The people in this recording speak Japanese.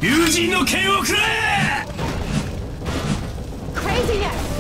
竜神の剣をくらえ。 Craziness!